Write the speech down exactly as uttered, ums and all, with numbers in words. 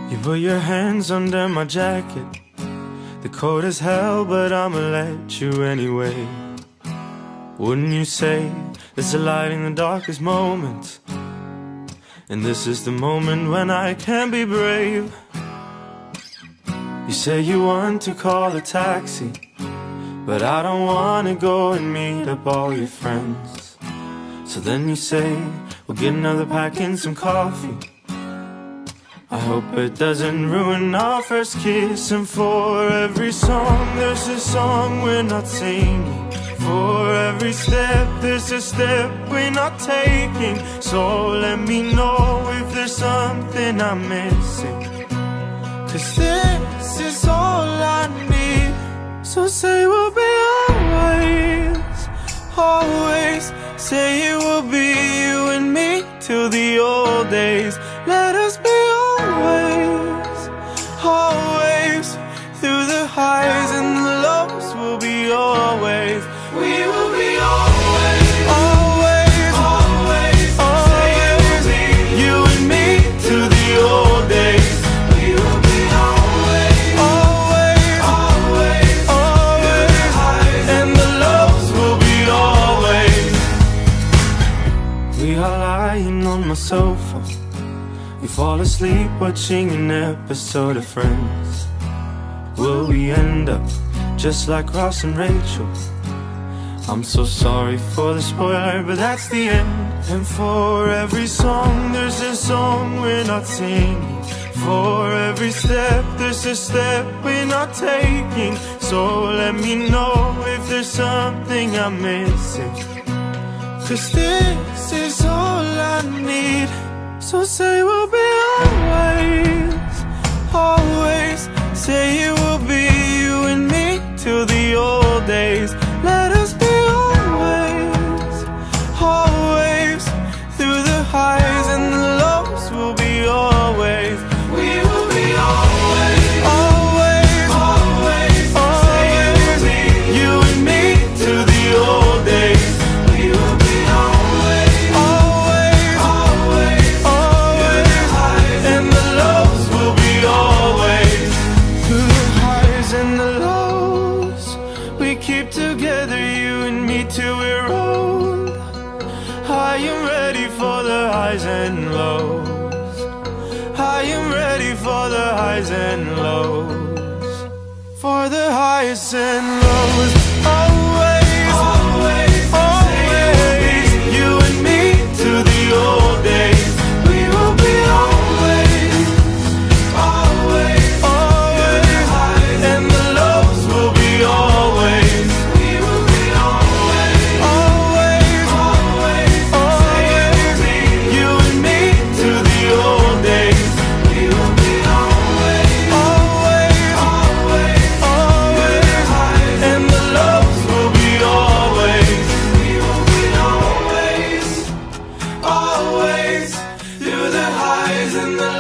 You put your hands under my jacket. The cold as hell, but I'ma let you anyway. Wouldn't you say there's a light in the darkest moments? And this is the moment when I can be brave. You say you want to call a taxi, but I don't wanna go and meet up all your friends. So then you say, we'll get another pack and some coffee. I hope it doesn't ruin our first kiss. And for every song, there's a song we're not singing. For every step, there's a step we're not taking. So let me know if there's something I'm missing, 'cause this is all I need. So say we'll be always, always. Say it will be you and me till the old days. Let us be always, always. Through the highs and the lows, we'll be always. We will be always, always, always, always. You and me till the old days. We will be always, always, always, always. And the lows will be always. We are lying on my sofa. We fall asleep watching an episode of Friends. Will we end up just like Ross and Rachel? I'm so sorry for the spoiler, but that's the end. And for every song, there's a song we're not singing. For every step, there's a step we're not taking. So let me know if there's something I'm missing, 'cause this is all I need. So say we'll be always, always. Say it will be you and me till the old days. Let us be always, always. Through the highs and the lows, we'll be always. We will be always, always, always, always. You and me till the old days. We will be always, always, always, always. And the lows will be always. Through the highs and the lows, we keep together, you and me till we're old. I am ready for the highs and lows. I am ready for the highs and lows. For the highs and lows. Always, always, always. You and me till the old days. We will be always, always, always. And the lows will be always. We will be always, always, always, always. You and me till the old days. We will be always, always, always, always. And the lows will be always. We will be always, always. Through the highs and the